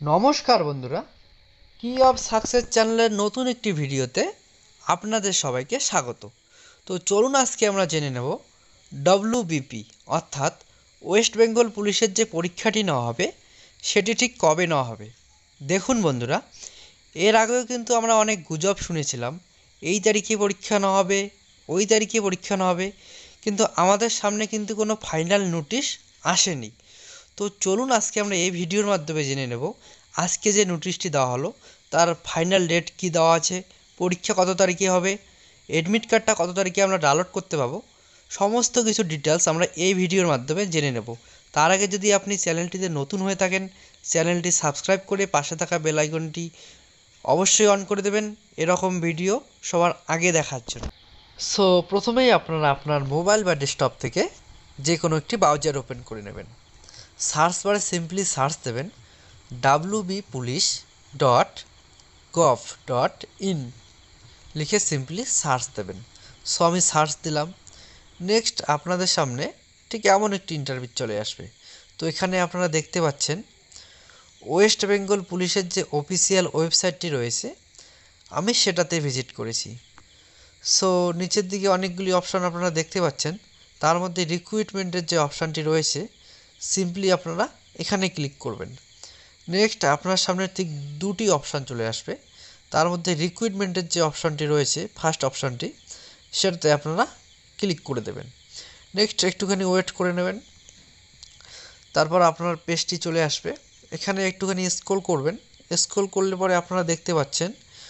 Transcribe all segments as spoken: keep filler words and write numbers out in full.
নমস্কার বন্ধুরা, কি অফ সাকসেস চ্যানেলের নতুন একটি ভিডিওতে আপনাদের সবাইকে স্বাগত। তো চলুন আজকে আমরা জেনে নেব ডব্লিউবিপি অর্থাৎ ওয়েস্ট বেঙ্গল পুলিশের যে পরীক্ষাটি নেওয়া হবে সেটি ঠিক কবে নেওয়া হবে। দেখুন বন্ধুরা, এর আগেও কিন্তু আমরা অনেক গুজব শুনেছিলাম, এই তারিখে পরীক্ষা নেওয়া হবে, ওই তারিখে পরীক্ষা নেওয়া হবে, কিন্তু আমাদের সামনে কিন্তু কোনো ফাইনাল নোটিশ আসেনি। তো চলুন আজকে আমরা এই ভিডিওর মাধ্যমে জেনে নেব আজকে যে নোটিশটি দেওয়া হলো তার ফাইনাল ডেট কি দেওয়া আছে, পরীক্ষা কত তারিখে হবে, অ্যাডমিট কার্ডটা কত তারিখে আমরা ডাউনলোড করতে পাবো, সমস্ত কিছু ডিটেলস আমরা এই ভিডিওর মাধ্যমে জেনে নেব। তার আগে যদি আপনি চ্যানেলটিতে নতুন হয়ে থাকেন, চ্যানেলটি সাবস্ক্রাইব করে পাশে থাকা বেল আইকনটি অবশ্যই অন করে দেবেন এরকম ভিডিও সবার আগে দেখার জন্য। সো প্রথমেই আপনারা আপনার মোবাইল বা ডেস্কটপ থেকে যে কোনো একটি ব্রাউজার ওপেন করে নেবেন। সার্চ বারে সিম্পলি সার্চ দেবেন W B police dot gov dot in লিখে সিম্পলি সার্চ দেবেন। সো আমি সার্চ দিলাম। নেক্সট আপনাদের সামনে ঠিক এমন একটি ইন্টারভিউ চলে আসবে। তো এখানে আপনারা দেখতে পাচ্ছেন ওয়েস্ট বেঙ্গল পুলিশের যে অফিসিয়াল ওয়েবসাইটটি রয়েছে আমি সেটাতে ভিজিট করেছি। সো নিচের দিকে অনেকগুলি অপশান আপনারা দেখতে পাচ্ছেন, তার মধ্যে রিক্রুটমেন্টের যে অপশানটি রয়েছে সিম্পলি আপনারা এখানে ক্লিক করবেন। নেক্সট আপনার সামনে ঠিক দুটি অপশান চলে আসবে, তার মধ্যে রিক্রুটমেন্টের যে অপশানটি রয়েছে ফার্স্ট অপশানটি সেটাতে আপনারা ক্লিক করে দেবেন। নেক্সট একটুখানি ওয়েট করে নেবেন, তারপর আপনার পেজটি চলে আসবে। এখানে একটুখানি স্ক্রল করবেন, স্ক্রল করলে পরে আপনারা দেখতে পাচ্ছেন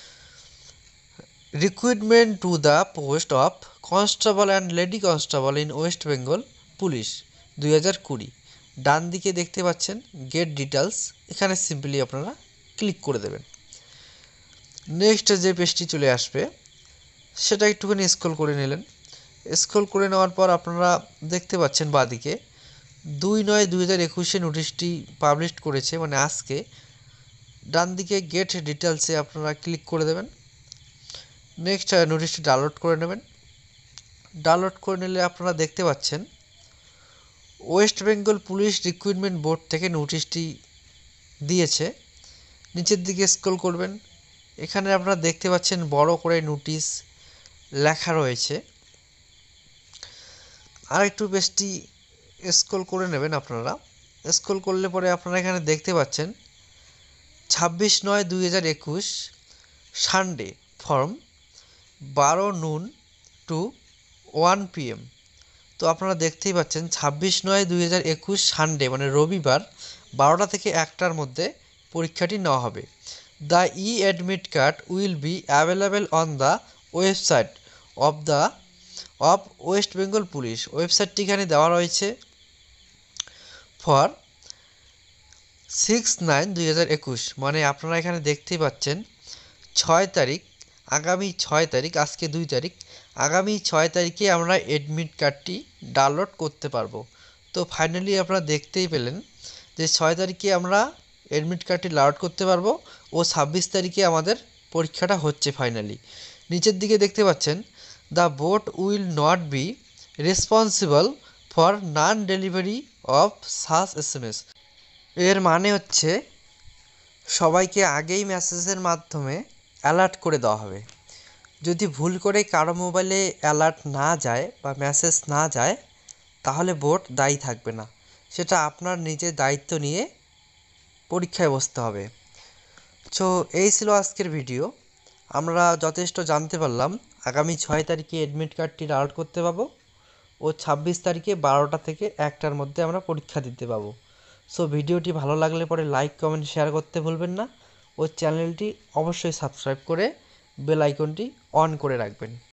recruitment to the post of constable and lady constable in West Bengal police দুই হাজার কুড়ি। ডান দিকে দেখতে পাচ্ছেন গেট ডিটেলস, এখানে সিম্পলি আপনারা ক্লিক করে দেবেন। নেক্সট যে পেজটি চলে আসবে সেটা একটুখানি স্ক্রল করে নিলেন। স্ক্রল করে নেওয়ার পর আপনারা দেখতে পাচ্ছেন বাঁদিকে দুই নয় দুই হাজার একুশে নোটিশটি পাবলিশ করেছে, মানে আজকে। ডান দিকে গেট ডিটেলসে আপনারা ক্লিক করে দেবেন। নেক্সট নোটিশটি ডাউনলোড করে নেবেন। ডাউনলোড করে নিলে আপনারা দেখতে পাচ্ছেন West Bengal police recruitment board থেকে নোটিশটি দিয়েছে। নিচের দিকে স্ক্রল করবেন, এখানে আপনারা দেখতে পাচ্ছেন বড় করে নোটিশ লেখা রয়েছে। আর একটু পেজটি স্ক্রল করে নেবেন আপনারা। স্ক্রল করলে পরে আপনারা এখানে দেখতে পাচ্ছেন ছাব্বিশ নয় দুই হাজার একুশ সানডে ফর্ম বারো নুন টু ওয়ান পিএম। তো আপনারা দেখতেই পাচ্ছেন ছাব্বিশ নয় দুই হাজার একুশ সানডে মানে রবিবার বারোটা থেকে একটার মধ্যে পরীক্ষাটি নেওয়া হবে। The e admit card will be available on the website of the of West Bengal police. ওয়েবসাইটটি এখানে দেওয়া রয়েছে ফর সিক্স নাইন দুই হাজার একুশ, মানে আপনারা এখানে দেখতেই পাচ্ছেন ছয় তারিখ, আগামী ছয় তারিখ, আজকে দুই তারিখ, আগামী ছয় তারিখে আমরা অ্যাডমিট কার্ডটি ডাউনলোড করতে পারবো। তো ফাইনালি আপনারা দেখতেই পেলেন যে ছয় তারিখে আমরা অ্যাডমিট কার্ডটি ডাউনলোড করতে পারবো ও ছাব্বিশ তারিখে আমাদের পরীক্ষাটা হচ্ছে ফাইনালি। নিচের দিকে দেখতে পাচ্ছেন the board will not be responsible for non delivery of such S M S. এর মানে হচ্ছে সবাইকে আগেই মেসেজের মাধ্যমে অ্যালার্ট করে দেওয়া হবে। যদি ভুল করে কারো মোবাইলে অ্যালার্ট না যায় বা মেসেজ না যায় তাহলে বোর্ড দায়ী থাকবে না, সেটা আপনার নিজের দায়িত্ব নিয়ে পরীক্ষায় বসতে হবে। সো এই ছিল আজকের ভিডিও। আমরা যথেষ্ট জানতে পারলাম আগামী ছয় তারিখে অ্যাডমিট কার্ডটি ডাউনলোড করতে পাবো ও ছাব্বিশ তারিখে বারোটা থেকে একটার মধ্যে আমরা পরীক্ষা দিতে পাবো। সো ভিডিওটি ভালো লাগলে পরে লাইক কমেন্ট শেয়ার করতে ভুলবেন না ও চ্যানেলটি অবশ্যই সাবস্ক্রাইব করে বেল আইকনটি অন করে রাখবেন।